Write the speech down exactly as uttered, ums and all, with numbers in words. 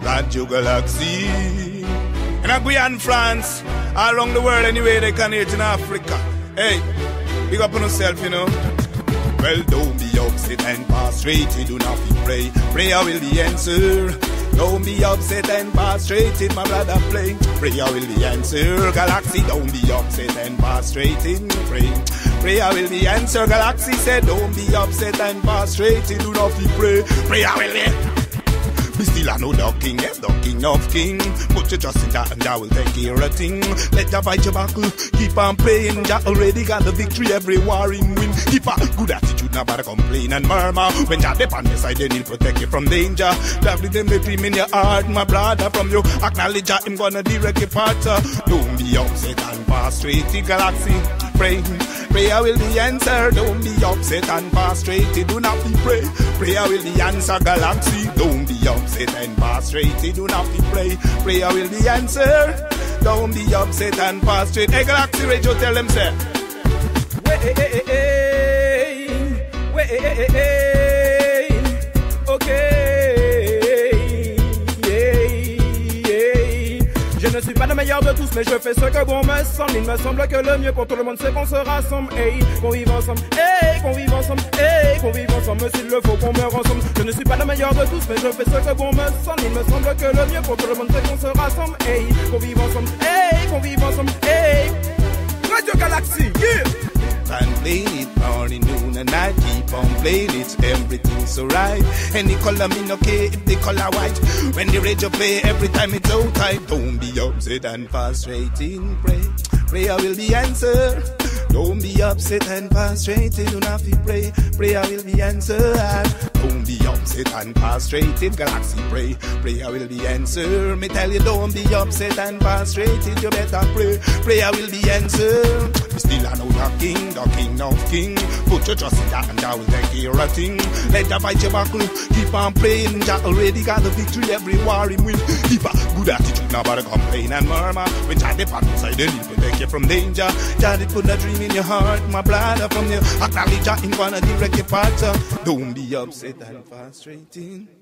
Radio Galaxy. In a Guyana, France, all around the world anyway, they can hear it in Africa. Hey, big up on yourself, you know. Well, don't be upset and frustrated, do not be pray. Prayer will be answered. Don't be upset and frustrated, my brother, play. Prayer will be answered, Galaxy. Don't be upset and frustrated, pray. Prayer will be answered, Galaxy. Said, don't be upset and frustrated, do not be pray. Prayer will be. We still are no the king, yes, the king of king. Put your trust in Jah and Jah will take care of thing. Let Jah fight your battle, keep on praying. Jah already got the victory, every war in win. Keep a good attitude, nobody complain and murmur. When Jah dep on your side, then he'll protect you from danger. Love with them, make him in your heart, my brother. From you acknowledge Jah, him gonna direct your path. Don't be upset and frustrated, Galaxy. Pray, prayer will be answered. Don't be upset and frustrated, do not be pray. Prayer will be answered, Galaxy. Don't be upset and frustrated, do not be pray. Prayer will be answered. Don't be upset and frustrated. Hey, Galaxy Radio, tell them, say. Wait, hey, hey, wait, hey, hey, okay. Je ne suis pas le meilleur de tous, mais je fais ce que bon me semble. Il me semble que le mieux pour tout le monde, c'est qu'on se rassemble. Hey, qu'on vive ensemble. Hey, qu'on vive ensemble. Hey, qu'on vive ensemble. S'il le faut, qu'on meure ensemble. Je ne suis pas le meilleur de tous, mais je fais ce que bon me semble. Il me semble que le mieux pour tout le monde, c'est qu'on se rassemble. Hey, qu'on vive ensemble. Hey, qu'on vive ensemble. Hey, Radio Galaxy, yeah. And playing it morning, noon and night. Keep on playing it, everything's alright. Any color mean okay if the color white. When the radio play, every time it's so tight. Don't be upset and frustrated, pray. Prayer will be answered. Don't be upset and frustrated, do not be pray. Prayer will be answered. Don't be upset and frustrated, Galaxy, pray. Prayer will be answered. Me tell you, don't be upset and frustrated, you better pray. Prayer will be answered. We still are not the king, the king of king. Put your trust in Jah and Jah will take care of thing. Let Jah fight your battle, keep on praying. Jah already got the victory, every war him win. Keep a good attitude, nobody complain and murmur. When Jah depart inside, then he'll protect you from danger. Jah did put a dream in your heart, my brother, from you. Acknowledge Jah, him gonna direct your path. Don't be upset and frustrated.